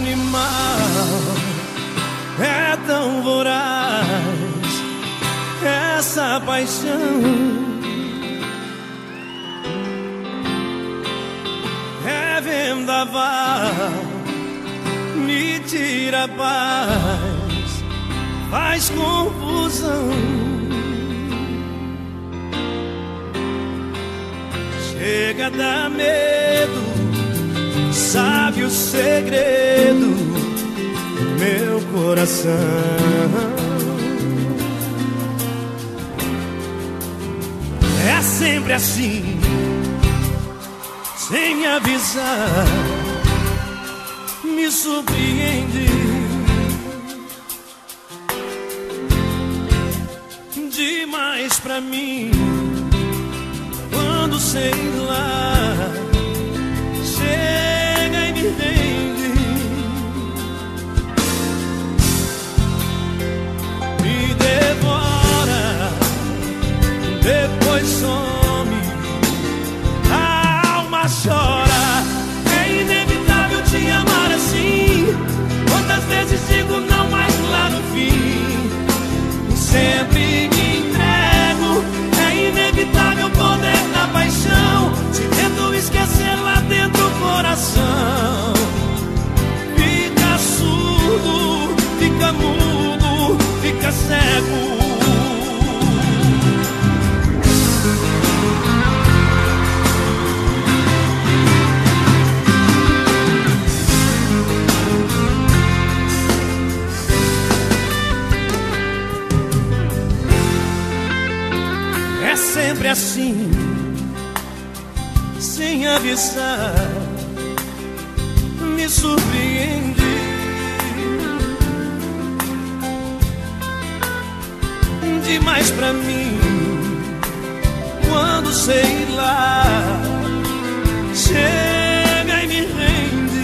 animal, é tão voraz essa paixão. É vendaval, me tira a paz, faz confusão. Chega a dar medo, sabe o segredo do meu coração. É sempre assim, sem me avisar, me surpreende. Demais pra mim, quando sei lá, chega e me rende, me devora, depois some, a alma chora. É inevitável te amar assim, quantas vezes digo não, mas lá no fim sempre me entrego. É inevitável o poder da paixão, te tento esquecer lá dentro do coração. Fica surdo, fica mudo, fica cego. É sempre assim, sem avisar, me surpreende. Demais pra mim, quando sei lá, chega e me rende,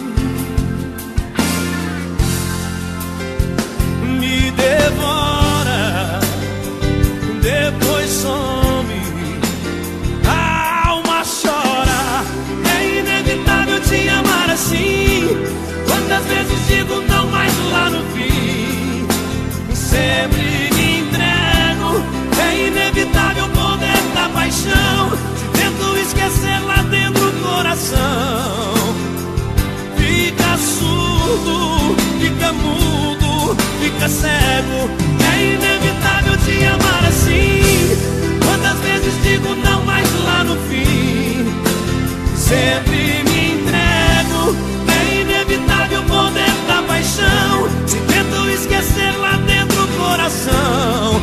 me devora, depois some, a alma chora. É inevitável te amar assim, quantas vezes digo não, mas lá no fim sempre me entrego. É inevitável o poder da paixão, te tento esquecer lá dentro do coração. Fica surdo, fica mudo, fica cego. É inevitável te amar assim, quantas vezes digo não, mas lá no fim sempre me entrego. É inevitável o poder da paixão, te tento esquecer lá dentro do coração.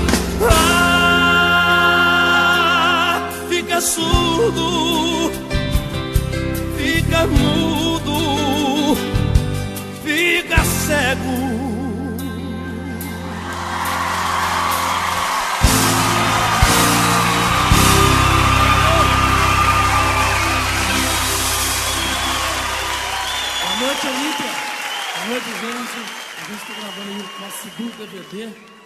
Fica surdo, fica mudo, fica cego. Boa noite, Olímpia. Boa noite, gente. A gente está gravando aí o nosso segundo DVD.